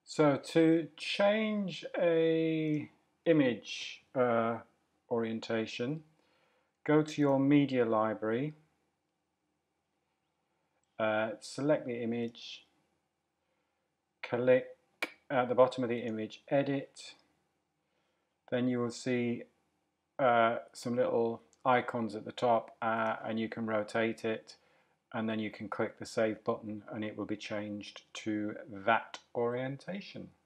So to change a image orientation, go to your media library, select the image, click at the bottom of the image, edit, then you will see some little icons at the top and you can rotate it, and then you can click the save button and it will be changed to that orientation.